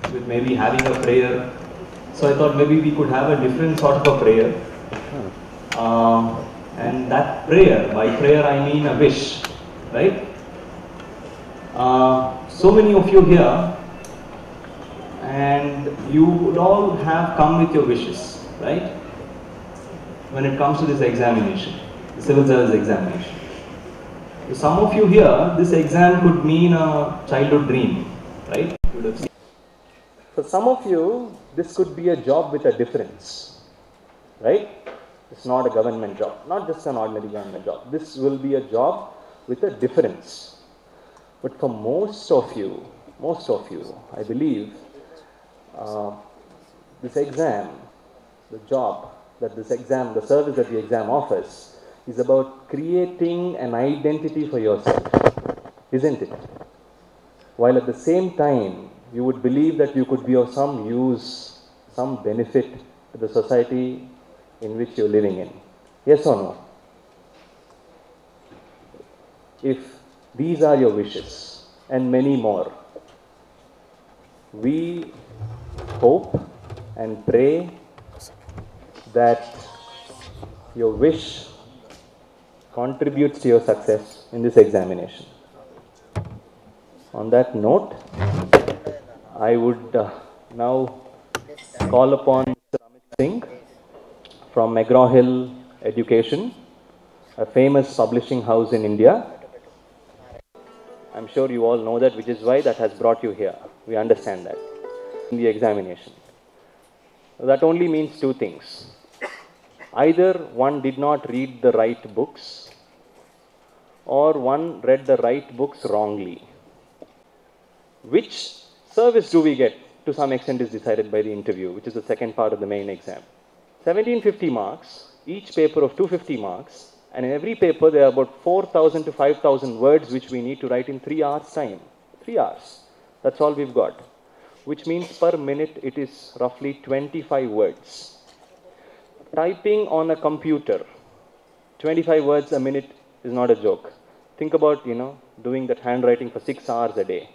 with maybe having a prayer. So I thought maybe we could have a different sort of a prayer. And that prayer, by prayer I mean a wish, right? So many of you here, and you would all have come with your wishes, right? When it comes to this examination, the civil service examination. To some of you here, this exam could mean a childhood dream, right? You would have seen. For some of you, this could be a job with a difference, right? It's not a government job, not just an ordinary government job. This will be a job with a difference. But for most of you, I believe, this exam, the job that this exam, the service that the exam offers, is about creating an identity for yourself, isn't it? While at the same time, you would believe that you could be of some use, some benefit to the society in which you're living in. Yes or no? If these are your wishes, and many more, we hope and pray that your wish contributes to your success in this examination. On that note, I would now call upon Mr. Amit Singh from McGraw-Hill Education, a famous publishing house in India. I'm sure you all know that, which is why that has brought you here. We understand that. In the examination. That only means two things. Either one did not read the right books, or one read the right books wrongly. Which service do we get, to some extent, is decided by the interview, which is the second part of the main exam. 1750 marks, each paper of 250 marks, and in every paper there are about 4,000 to 5,000 words which we need to write in 3 hours time. 3 hours. That's all we've got. Which means per minute it is roughly 25 words. Typing on a computer, 25 words a minute is not a joke. Think about, doing that handwriting for 6 hours a day.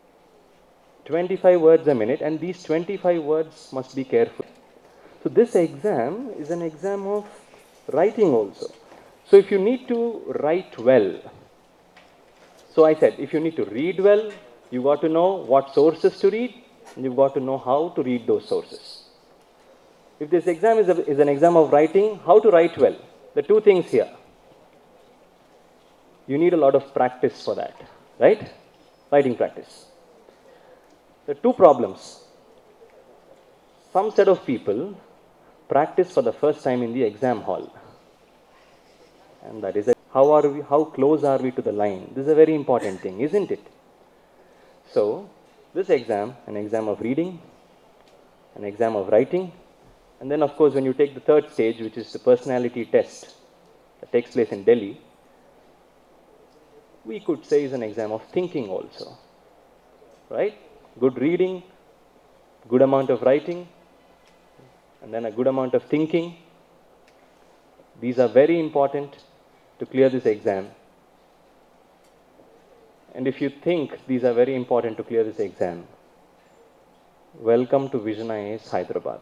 25 words a minute, and these 25 words must be careful. So this exam is an exam of writing also. So if you need to write well, so I said, if you need to read well, you got to know what sources to read, and you've got to know how to read those sources. If this exam is an exam of writing, how to write well? The two things here. You need a lot of practice for that, right? Writing practice. There are two problems. Some set of people practice for the first time in the exam hall. And that is how close are we to the line? This is a very important thing, isn't it? So, this exam, an exam of reading, an exam of writing, and then of course when you take the third stage, which is the personality test that takes place in Delhi, we could say is an exam of thinking also, right? Good reading, good amount of writing, and then a good amount of thinking. These are very important to clear this exam. And if you think these are very important to clear this exam, welcome to Vision IAS Hyderabad.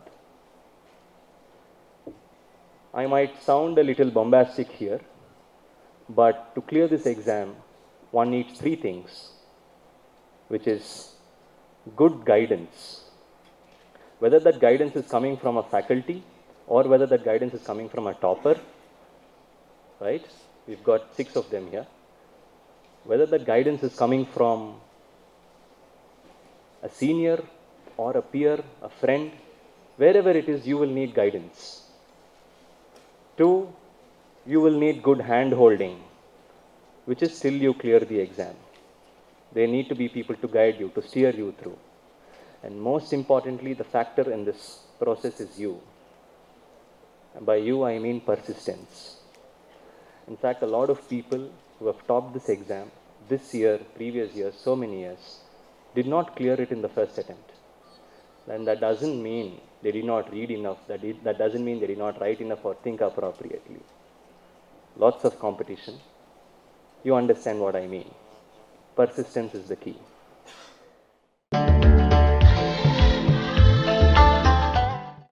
I might sound a little bombastic here, but to clear this exam, one needs three things, which is good guidance. Whether that guidance is coming from a faculty or whether that guidance is coming from a topper, right? We've got 6 of them here. Whether that guidance is coming from a senior or a peer, a friend, wherever it is, you will need guidance. 2, you will need good hand-holding, which is till you clear the exam. There need to be people to guide you, to steer you through. And most importantly, the factor in this process is you. And by you, I mean persistence. In fact, a lot of people who have topped this exam this year, previous years, so many years, did not clear it in the first attempt. And that doesn't mean they did not read enough, that doesn't mean they did not write enough or think appropriately. Lots of competition. You understand what I mean. Persistence is the key.